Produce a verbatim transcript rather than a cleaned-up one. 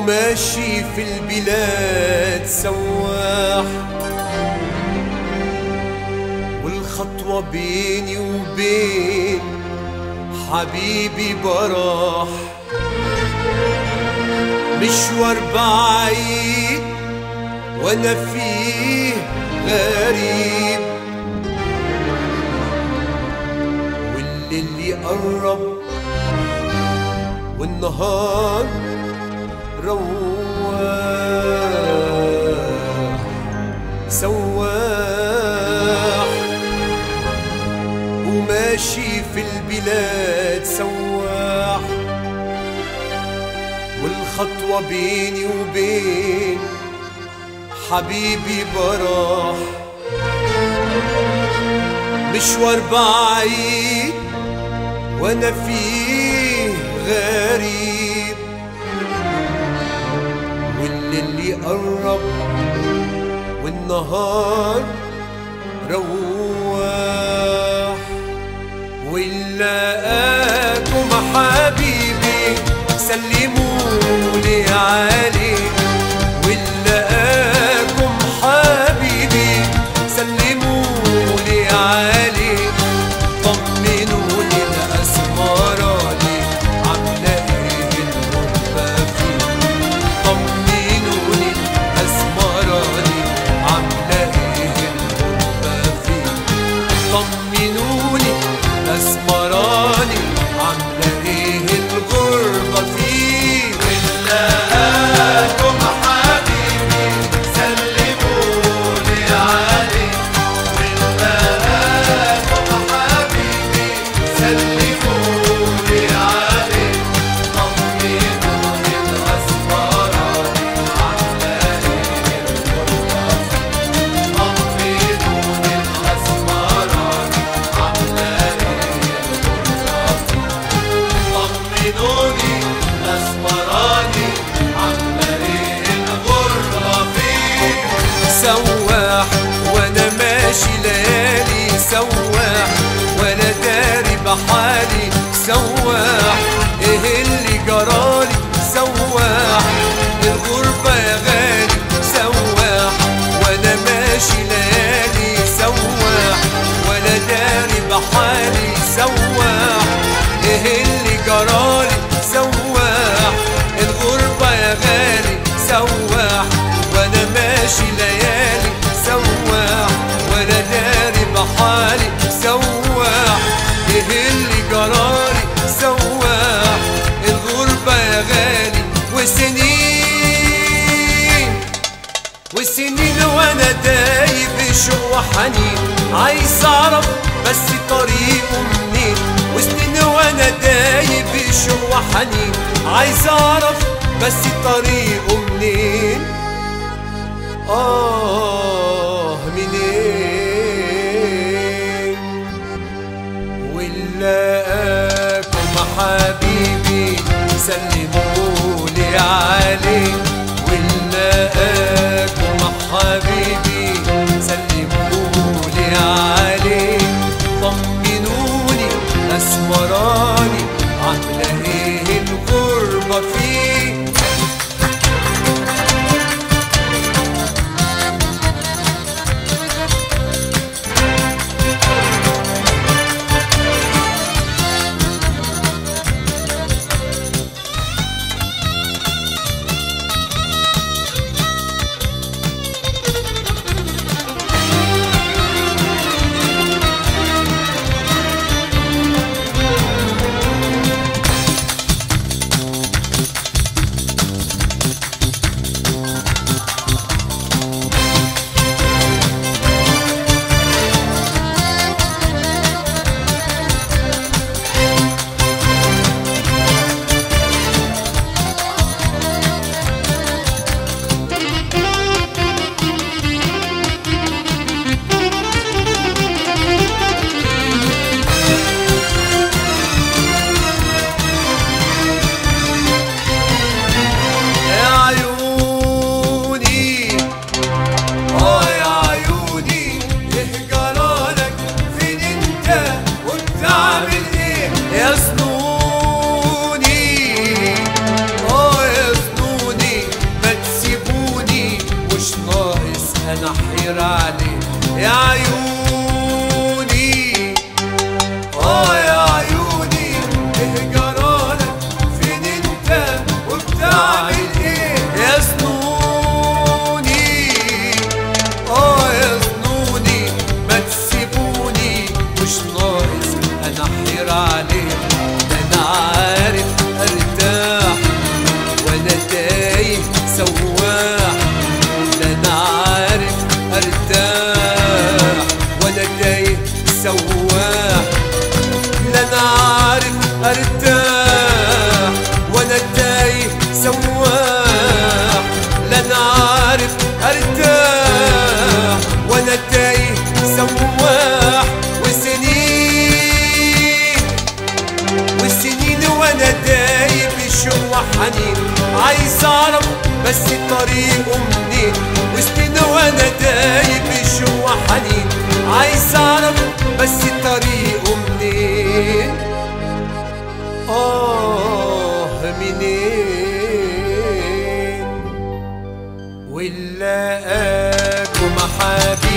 وماشي في البلاد سواح، والخطوة بيني وبين حبيبي براح، مشوار بعيد وانا فيه غريب، والليل يقرب والنهار رواح سواح، وماشي في البلاد سواح، والخطوة بيني وبين حبيبي براح، مشوار بعيد وانا فيه غريب، والليل يقرب والنهار رواح، ولاقاكم حبيبي سلمولي عليه، ولاقاكم حبيبي سلمولي عليه، طمنوني الأسمراني عاملة ايه الغربة فيه، طمنوني الأسمراني عاملة ايه الغربة فيه، طمنوني الأسمراني عاملة ايه الغربة فيه، ولاقاكم حبيبي سلمولي عليه، ولاقاكم حبيبي سلمولي عليه، طمنوني الأسمراني عاملة ايه الغربة فيه، طمنوني الأسمراني عاملة ايه الغربة فيه، طمنوني الأسمراني عاملة ايه الغربة فيه. سواح وانا ماشي ليالي سواح، وانا داري بحالي سواح، ايه اللي جرالي سواح، الغربة يا غالي سواح، وانا ماشي ليالي سواح، وانا داري بحالي سواح، ايه اللي جرالي سواح، الغربة يا غالي سواح، وانا ماشي ليالي سواح، وانا داري بحالي سواح، ايه اللي جرالي سواح، الغربة يا غالي، وسنين وسنين وانا دايب شوق وحنين، عايز اعرف بس طريقه منين، وسنين وانا دايب شوق وحنين، عايز اعرف بس طريقه منين، آه منين، ولاقاكم حبيبي سلمولي عليه، ولاقاكم حبيبي سلمولي عليه، طمنوني أسمراني عاملة ايه الغربة فيه. وحنين، عايز اعرف بس طريقه منين، وسنين وانا تايه بشوق وحنين، عايز اعرف بس طريقه منين، آه منين. ونلاقاكم حبيبي